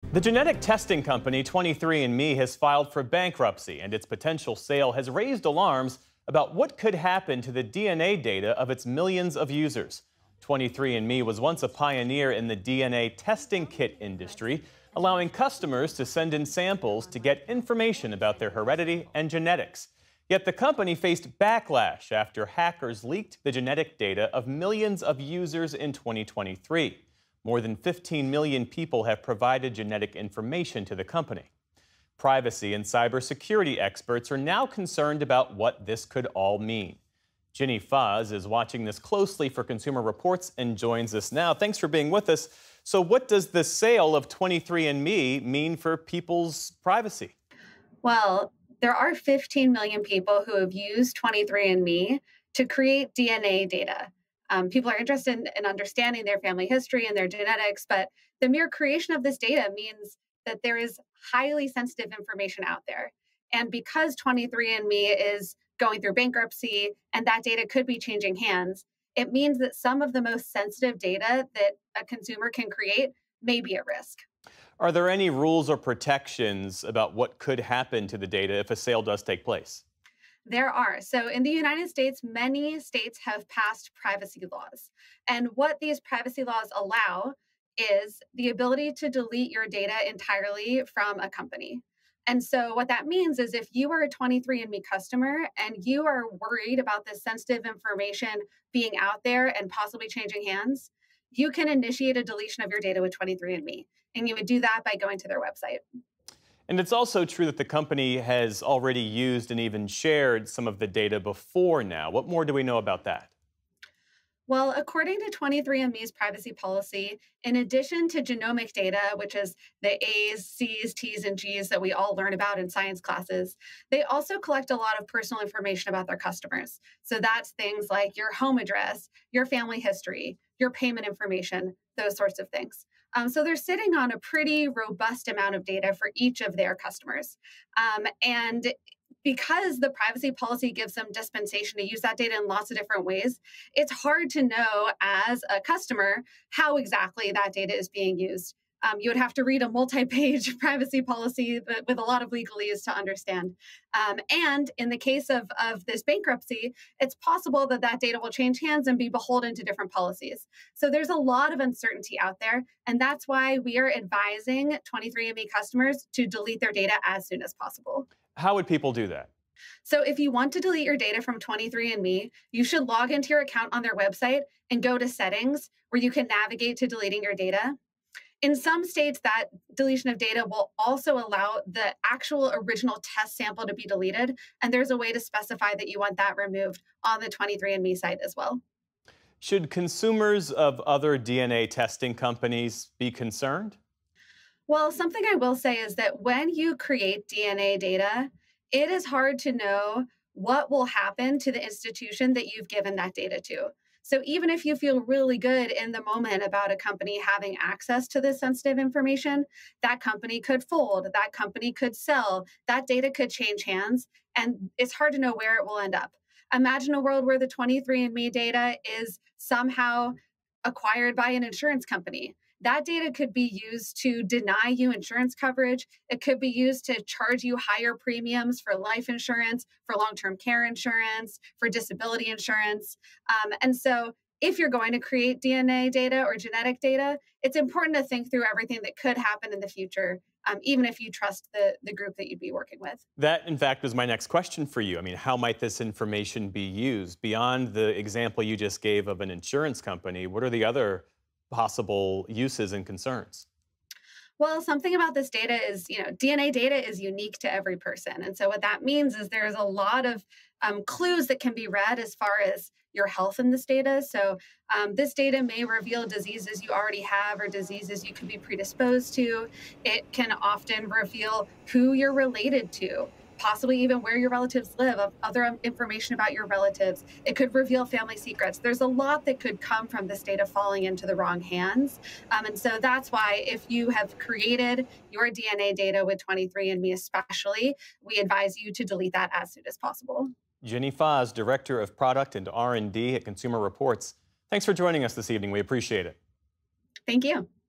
The genetic testing company 23andMe has filed for bankruptcy, and its potential sale has raised alarms about what could happen to the DNA data of its millions of users. 23andMe was once a pioneer in the DNA testing kit industry, allowing customers to send in samples to get information about their heredity and genetics. Yet the company faced backlash after hackers leaked the genetic data of millions of users in 2023. More than 15 million people have provided genetic information to the company. Privacy and cybersecurity experts are now concerned about what this could all mean. Ginny Fahs is watching this closely for Consumer Reports and joins us now. Thanks for being with us. So what does the sale of 23andMe mean for people's privacy? Well, there are 15 million people who have used 23andMe to create DNA data. People are interested in understanding their family history and their genetics, but the mere creation of this data means that there is highly sensitive information out there. And because 23andMe is going through bankruptcy and that data could be changing hands, it means that some of the most sensitive data that a consumer can create may be at risk. Are there any rules or protections about what could happen to the data if a sale does take place? There are. So in the United States, many states have passed privacy laws. And what these privacy laws allow is the ability to delete your data entirely from a company. And so what that means is if you are a 23andMe customer and you are worried about this sensitive information being out there and possibly changing hands, you can initiate a deletion of your data with 23andMe. And you would do that by going to their website. And it's also true that the company has already used and even shared some of the data before now. What more do we know about that? Well, according to 23andMe's privacy policy, in addition to genomic data, which is the A's, C's, T's, and G's that we all learn about in science classes, they also collect a lot of personal information about their customers. So that's things like your home address, your family history, your payment information, those sorts of things. So they're sitting on a pretty robust amount of data for each of their customers. And because the privacy policy gives them dispensation to use that data in lots of different ways, it's hard to know as a customer how exactly that data is being used. You would have to read a multi-page privacy policy with a lot of legalese to understand. And in the case of this bankruptcy, it's possible that that data will change hands and be beholden to different policies. So there's a lot of uncertainty out there. And that's why we are advising 23andMe customers to delete their data as soon as possible. How would people do that? So if you want to delete your data from 23andMe, you should log into your account on their website and go to settings where you can navigate to deleting your data. In some states, that deletion of data will also allow the actual original test sample to be deleted. And there's a way to specify that you want that removed on the 23andMe site as well. Should consumers of other DNA testing companies be concerned? Well, something I will say is that when you create DNA data, it is hard to know what will happen to the institution that you've given that data to. So even if you feel really good in the moment about a company having access to this sensitive information, that company could fold, that company could sell, that data could change hands, and it's hard to know where it will end up. Imagine a world where the 23andMe data is somehow acquired by an insurance company. That data could be used to deny you insurance coverage. It could be used to charge you higher premiums for life insurance, for long-term care insurance, for disability insurance. And so if you're going to create DNA data or genetic data, it's important to think through everything that could happen in the future, even if you trust the group that you'd be working with. That, in fact, was my next question for you. I mean, how might this information be used? Beyond the example you just gave of an insurance company, what are the other possible uses and concerns? Well, something about this data is, DNA data is unique to every person. And so what that means is there's a lot of clues that can be read as far as your health in this data. So this data may reveal diseases you already have or diseases you could be predisposed to. It can often reveal who you're related to, possibly even where your relatives live, of other information about your relatives. It could reveal family secrets. There's a lot that could come from this data falling into the wrong hands. And so that's why if you have created your DNA data with 23andMe especially, we advise you to delete that as soon as possible. Ginny Fahs, Director of Product and R&D at Consumer Reports. Thanks for joining us this evening. We appreciate it. Thank you.